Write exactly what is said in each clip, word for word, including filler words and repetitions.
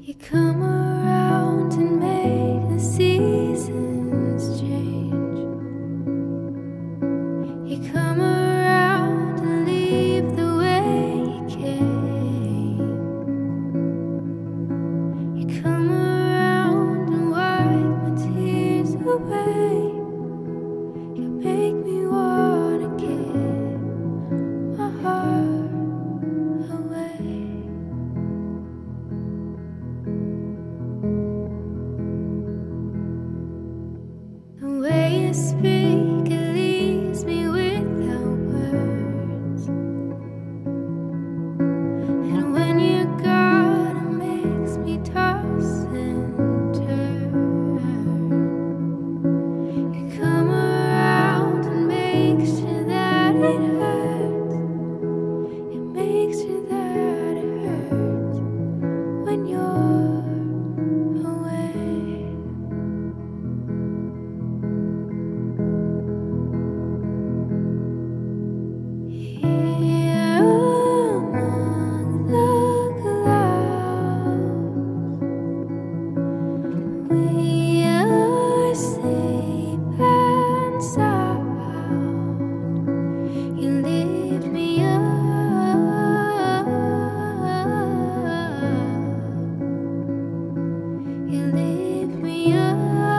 You come around and make the seasons change. You come around and leave the way you came. You come around and wipe my tears away. You make me wanna give my heart away. The way you speak, it leaves me without words. And when you're gone, it makes me toss and turn. You come around and make sure that it hurts. It makes sure that it hurts when you're away. Here among the clouds, we are safe and sound. You lift me up. You lift me up.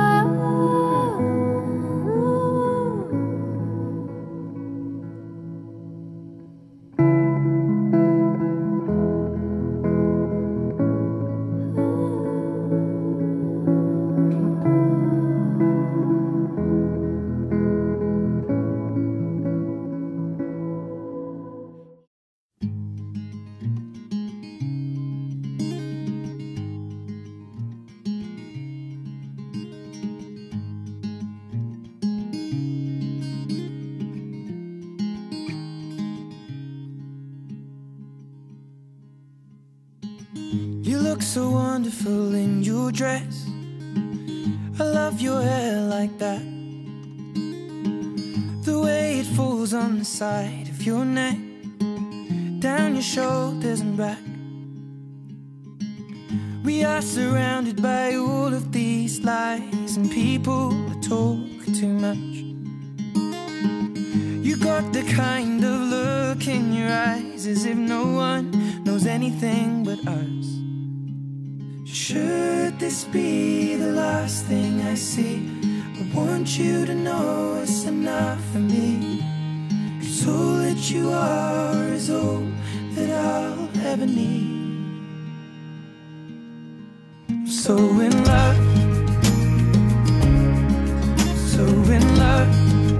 You look so wonderful in your dress. I love your hair like that. The way it falls on the side of your neck, down your shoulders and back. We are surrounded by all of these lies, and people that talk too much. You got the kind of look in your eyes as if no one knows anything but us. Should this be the last thing I see, I want you to know it's enough for me. 'Cause all that you are is all that I'll ever need. I'm so in love, so in love,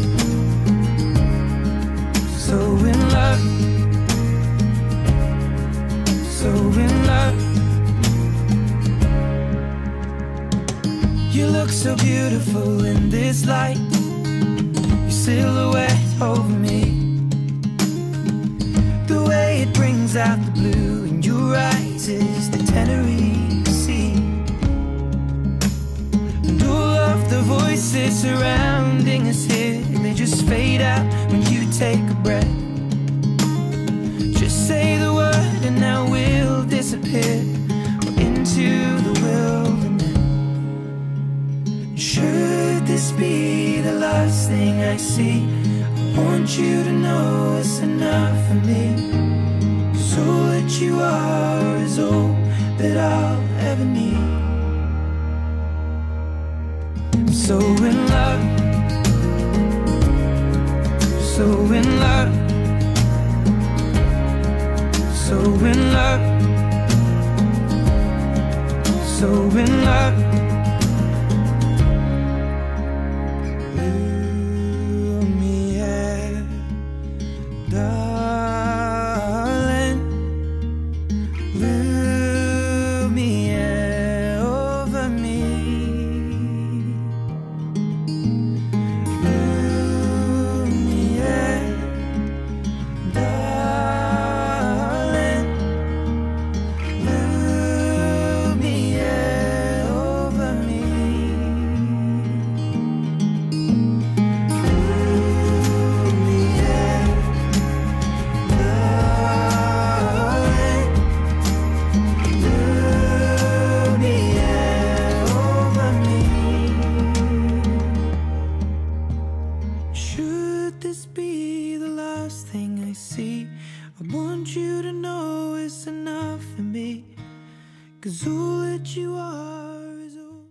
so in love, so in love. You look so beautiful in this light, your silhouette over me. The way it brings out the blue in your eyes is the Tenerife Sea. And all of the voices surrounding us here, they just fade out when you take a breath. Just say the word and now we'll disappear into the wilderness. Should this be the last thing I see, I want you to know it's enough for me. 'Cause all that you are is all that I'll ever need. I'm so in love, so in love, so in love, so in love. Darling, Lumiere over me. Lumiere, darling, Lumiere over me. 'cause all that you are is all.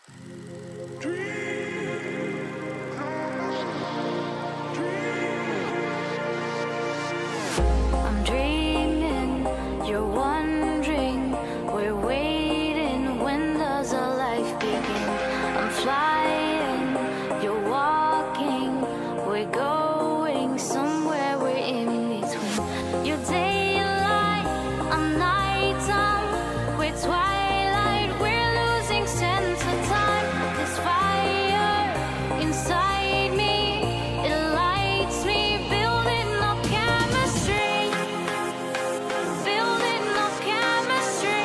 I'm dreaming, you're wondering, we're waiting, when does our life begin? I'm flying, you're walking, we're going somewhere, we're in between. Your daylight, I'm nighttime, we're twilight, we're losing sense of time. This fire inside me, it lights me, building up chemistry, building up chemistry.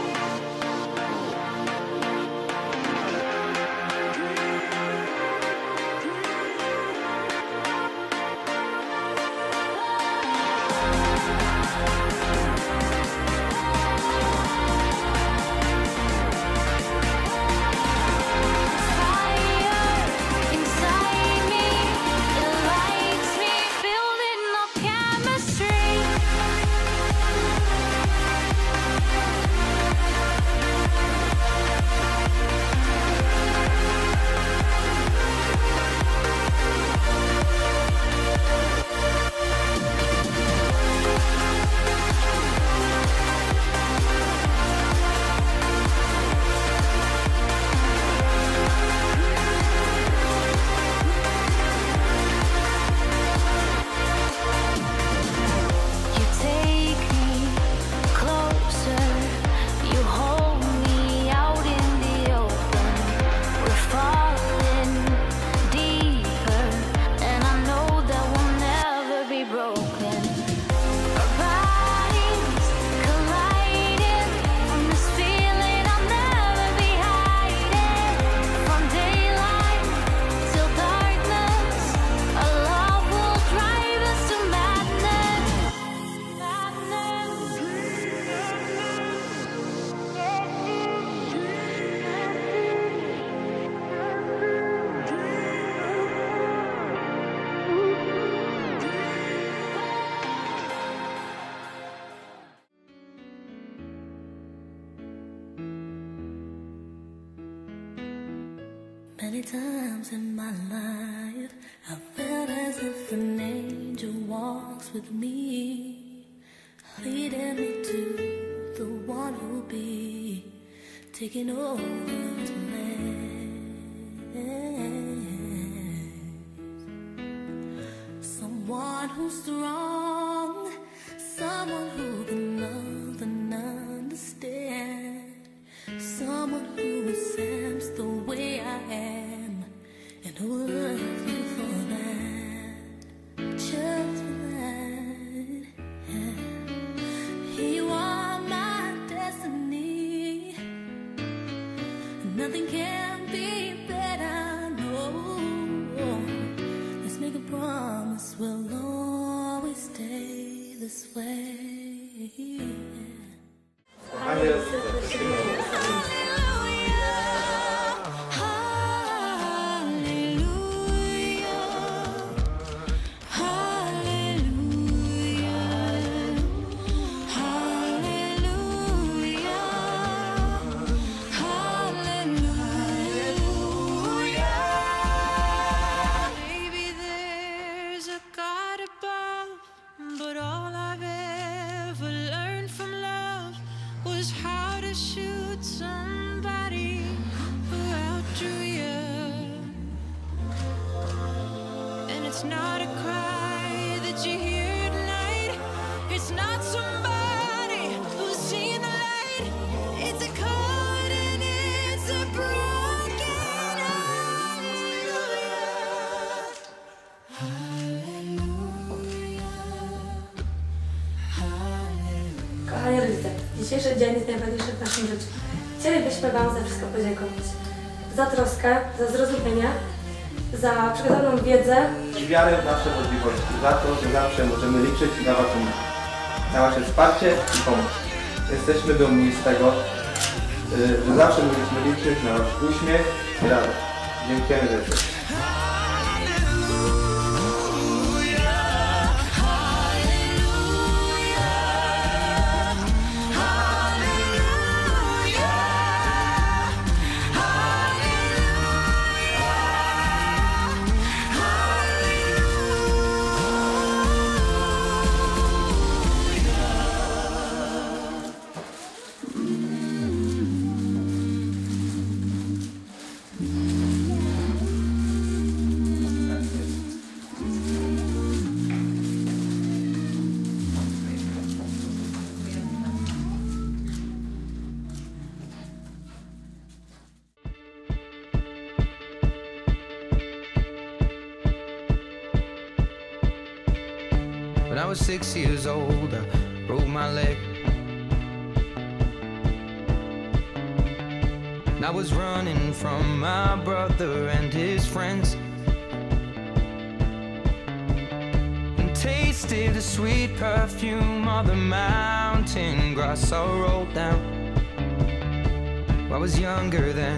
Fire inside me, it lights me, building up chemistry. You take me closer, you hold me out in the open. We're falling deeper, and I know that we'll never be broken. Our bodies colliding on this feeling I'll never be hiding. From daylight till darkness, our love will drive us to madness. Many times in my life, I felt as if an angel walks with me, leading me to the one who'll be taking over his place. Someone who's strong, someone who can love and understand, someone who accepts the way I am, and who will love you for that, just for that. Yeah. You are my destiny, nothing can be better, no. Let's make a promise we'll always stay this way. Maybe there's a God above, but all I've ever learned from love was how to shoot somebody who outdrew you. And it's not a cry that you hear tonight, it's not somebody who's seen the light, it's a chord and it's a broken Kochani rodzice, dzisiejszy dzień jest najważniejszy w naszym życiu. Chcielibyśmy Wam za wszystko podziękować. Za troskę, za zrozumienie, za przekazaną wiedzę. I wiarę w nasze możliwości, za to, że zawsze możemy liczyć na, waszą, na Wasze wsparcie i pomoc. Jesteśmy dumni z tego, że zawsze mogliśmy liczyć na Wasz uśmiech i radość. Dziękujemy za wszystko. Hallelujah. was six years old, I broke my leg. I was running from my brother and his friends, and tasted the sweet perfume of the mountain grass I rolled down. I was younger then.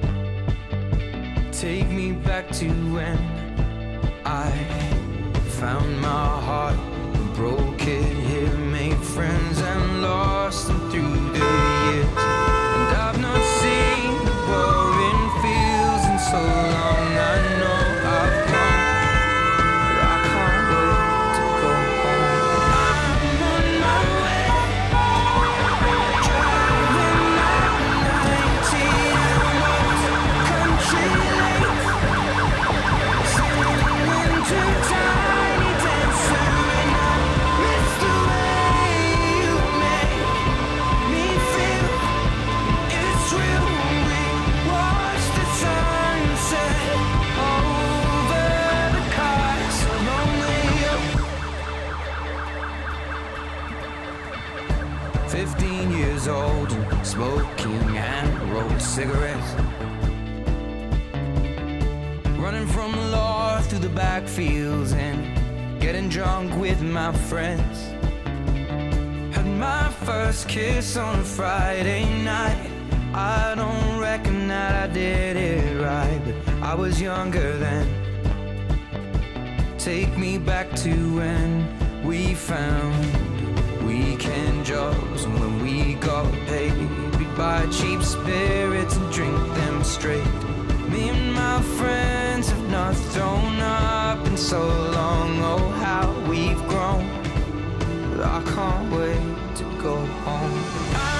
Take me back to when I found my heart, broke it here, made friends and lost them through the years. And I've not seen the boring fields in so long. I know I've gone, but I can't wait to go home. I'm on my way, driving my nineteen hours, country lanes, singing to Tiny Dancer, and I miss the way you make me feel. It's real when we watch the sunset over the castle only you. Fifteen years old, smoking and rolled cigarettes, running from the law through the backfields and getting drunk with my friends. Had my first kiss on a Friday night. I don't reckon that I did it right, but I was younger then. Take me back to when we found weekend jobs, and when we got paid, we'd buy cheap spirits and drink them straight. Me and my friends have not thrown up in so long. Oh, how we've grown, but I can't wait to go home. I